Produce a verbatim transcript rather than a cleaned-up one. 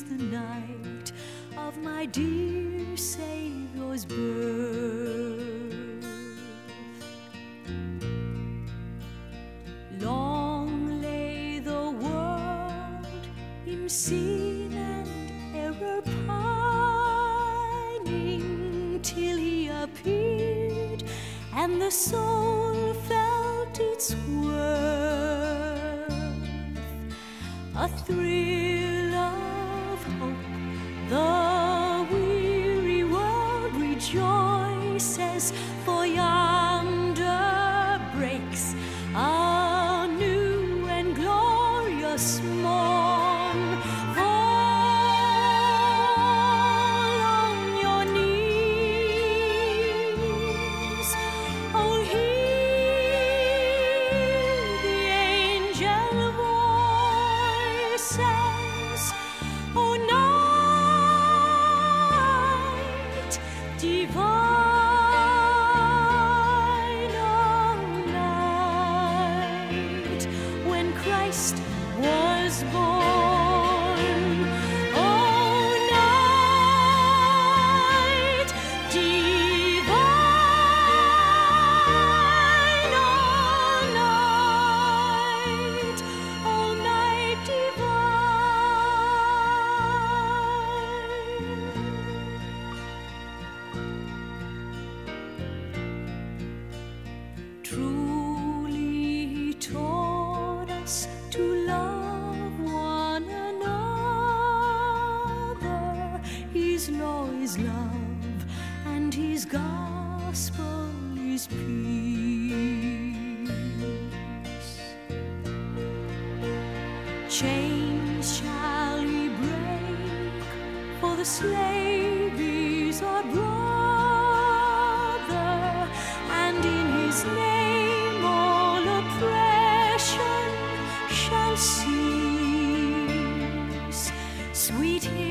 is the night of my dear Saviour's birth. Long lay the world in sin and error pining, till he appeared and the soul felt its worth. A thrill of hope, the weary world rejoices, for yonder breaks a new and glorious morn. Fall on your knees, oh, hear the angel voices, oh, night divine, oh, night when Christ was born, oh, night divine, oh, night, oh, night divine. Truly he taught us to love one another. His law is love, and his gospel is peace. Chains shall he break, for the slave is our brother, and in his name all oppression shall cease. Sweet